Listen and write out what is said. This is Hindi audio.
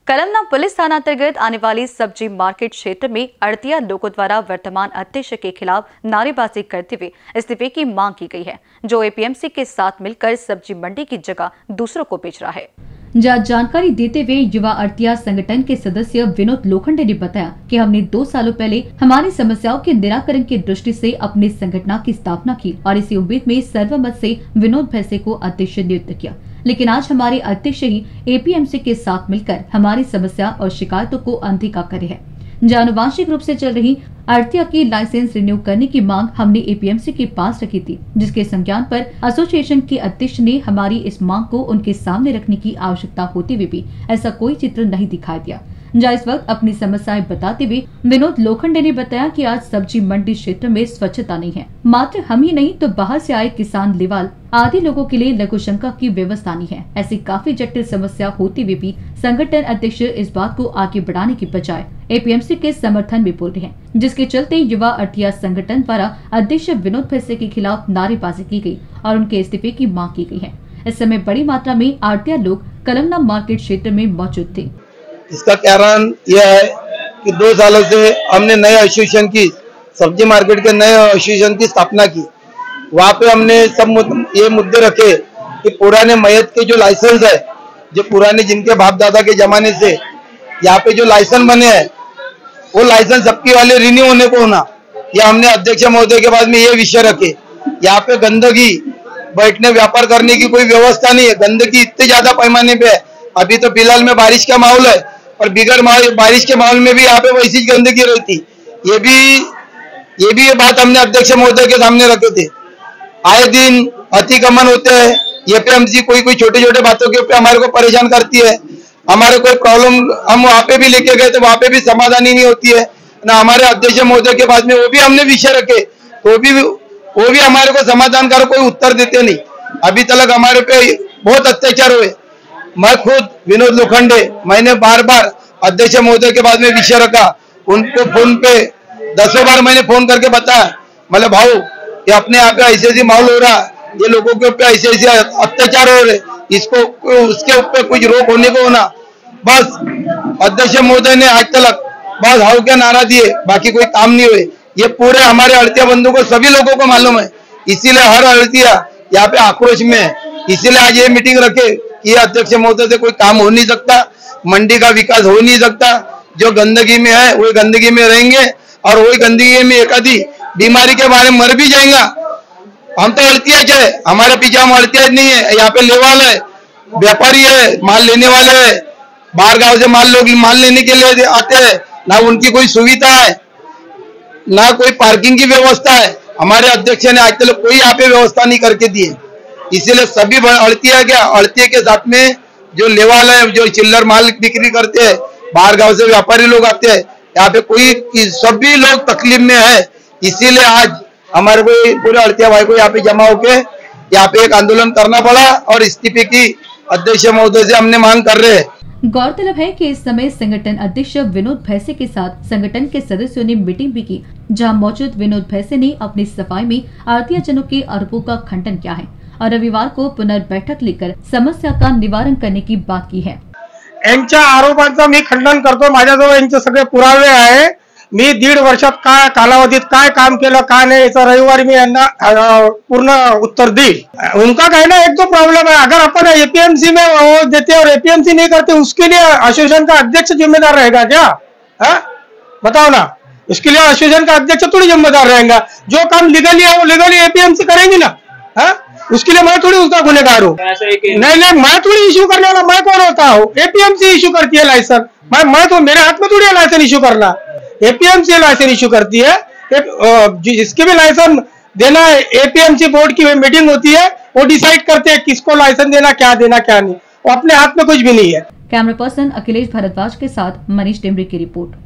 कलमना पुलिस थाना अंतर्गत आने वाली सब्जी मार्केट क्षेत्र में अड़तिया लोगों द्वारा वर्तमान अध्यक्ष के खिलाफ नारेबाजी करते हुए इस्तीफे की मांग की गई है, जो एपीएमसी के साथ मिलकर सब्जी मंडी की जगह दूसरों को बेच रहा है। जानकारी देते हुए युवा अड़तिया संगठन के सदस्य विनोद लोखंडे ने बताया कि हमने 2 सालों पहले हमारी समस्याओं के निराकरण की दृष्टि से अपने संगठन की स्थापना की और इसी उम्मीद में सर्वमत से विनोद भैसे को अध्यक्ष नियुक्त किया, लेकिन आज हमारे अध्यक्ष ही एपीएमसी के साथ मिलकर हमारी समस्या और शिकायतों को अनदेखा करे है। आनुवांशिक रूप से चल रही अड़तिया की लाइसेंस रिन्यू करने की मांग हमने एपीएमसी के पास रखी थी, जिसके संज्ञान पर एसोसिएशन के अध्यक्ष ने हमारी इस मांग को उनके सामने रखने की आवश्यकता होते हुए भी ऐसा कोई चित्र नहीं दिखाई दिया। इस वक्त अपनी समस्याएं बताते हुए विनोद लोखंडे ने बताया कि आज सब्जी मंडी क्षेत्र में स्वच्छता नहीं है, मात्र हम ही नहीं तो बाहर से आए किसान, लेवाल आदि लोगों के लिए लघु शंका की व्यवस्था नहीं है। ऐसी काफी जटिल समस्या होते हुए भी संगठन अध्यक्ष इस बात को आगे बढ़ाने की बजाय एपीएमसी के समर्थन में बोल रहे हैं, जिसके चलते युवा अड़तिया संगठन द्वारा अध्यक्ष विनोद भैसे के खिलाफ नारेबाजी की गई और उनके इस्तीफे की मांग की गई है। इस समय बड़ी मात्रा में अड़तिया लोग कलमना मार्केट क्षेत्र में मौजूद थे। इसका कारण यह है कि 2 सालों से हमने नए एसोसिएशन की सब्जी मार्केट के नए एसोसिएशन की स्थापना की। वहाँ पे हमने सब ये मुद्दे रखे कि पुराने मयत के जो लाइसेंस है, जो पुराने जिनके बाप दादा के जमाने से यहाँ पे जो लाइसेंस बने हैं, वो लाइसेंस सबके वाले रिन्यू होने को होना, या हमने अध्यक्ष महोदय के बाद में ये विषय रखे। यहाँ पे गंदगी, बैठने व्यापार करने की कोई व्यवस्था नहीं है, गंदगी इतने ज्यादा पैमाने पे है। अभी तो फिलहाल में बारिश का माहौल है, और बिगड़ बारिश के माहौल में भी यहाँ पे वैसी गंदगी रहती। ये भी बात हमने अध्यक्ष महोदय के सामने रखे थे। आए दिन अतिक्रमण होते हैं, एपीएमसी कोई छोटे छोटे बातों के ऊपर हमारे को परेशान करती है। हमारे कोई प्रॉब्लम हम वहाँ पे भी लेके गए तो वहाँ पे भी समाधान ही नहीं होती है ना। हमारे अध्यक्ष महोदय के बाद में वो भी हमने विषय रखे, वो भी हमारे को समाधान कर कोई उत्तर देते नहीं। अभी तक हमारे पे बहुत अत्याचार हुए। मैं खुद विनोद लोखंडे, मैंने बार अध्यक्ष महोदय के बाद में विषय रखा। उनको फोन पे 10 बार मैंने फोन करके बताया, मतलब भाऊ ये अपने यहाँ पे ऐसे माहौल हो रहा, ये लोगों के ऊपर ऐसे अत्याचार हो रहे, इसको उसके ऊपर कुछ रोक होने को होना। बस अध्यक्ष महोदय ने आज तक बस हाउ क्या नारा दिए, बाकी कोई काम नहीं हुए। ये पूरे हमारे अड़तिया बंधु को, सभी लोगों को मालूम है, इसीलिए हर अड़तिया यहाँ पे आक्रोश में है। इसीलिए आज ये मीटिंग रखे कि अध्यक्ष महोदय से कोई काम हो नहीं सकता, मंडी का विकास हो नहीं सकता। जो गंदगी में है वही गंदगी में रहेंगे, और वही गंदगी में एक आधी बीमारी के बारे में मर भी जाएगा। हम तो अड़तिया है, हमारे पीछे हम अड़तिया नहीं है। यहाँ पे लेवाल है, व्यापारी है, माल लेने वाले है, बाहर गांव से लोग माल लेने के लिए आते हैं, ना उनकी कोई सुविधा है, ना कोई पार्किंग की व्यवस्था है। हमारे अध्यक्ष ने आज तक कोई यहाँ पे व्यवस्था नहीं करके दी है। इसीलिए सभी अड़तिया के साथ में जो लेवाल है, जो चिल्लर माल बिक्री करते हैं, बाहर गांव से व्यापारी लोग आते हैं, यहाँ पे सभी लोग तकलीफ में है। इसीलिए आज हमारे को पूरे अड़तिया भाई को यहाँ पे जमा होके यहाँ पे एक आंदोलन करना पड़ा, और इस्तीफे की अध्यक्ष महोदय से हमने मांग कर रहे हैं। गौरतलब है कि इस समय संगठन अध्यक्ष विनोद भैसे के साथ संगठन के सदस्यों ने मीटिंग भी की, जहां मौजूद विनोद भैसे ने अपनी सफाई में अड़तिया जनों के आरोपों का खंडन किया है और रविवार को पुनर्बैठक लेकर समस्या का निवारण करने की बात की है। यांच्या आरोपांचं मी खंडन करतो। माझ्याजवळ यांचे सगळे पुरावे आहे। मी 1.5 वर्षात काय कालावधीत काय काम केलं काय नहीं, याचा रविवारी मी यांना पूर्ण उत्तर देईल। उनका कहना एक तो प्रॉब्लम है, अगर अपन एपीएमसी में वो देते और एपीएमसी नहीं करते, उसके लिए एसोसिएशन का अध्यक्ष जिम्मेदार रहेगा क्या? बताओ ना, उसके लिए एसोसिएशन का अध्यक्ष थोड़ी जिम्मेदार रहेगा। जो काम लीगली है वो लीगली एपीएमसी करेंगी ना। उसके लिए मैं थोड़ी उसका गुनहगार हूँ। नहीं, मैं थोड़ी इश्यू करने वाला, मैं कौन होता हूँ? एपीएमसी इश्यू करती है लाइसेंस। मैं तो मेरे हाथ में थोड़ी है लाइसेंस इश्यू करना, एपीएमसी लाइसेंस इश्यू करती है। जिसके भी लाइसेंस देना है, एपीएमसी बोर्ड की मीटिंग होती है, वो डिसाइड करते हैं किसको लाइसेंस देना, क्या नहीं। वो अपने हाथ में कुछ भी नहीं है। कैमरा पर्सन अखिलेश भारद्वाज के साथ मनीष टेमरे की रिपोर्ट।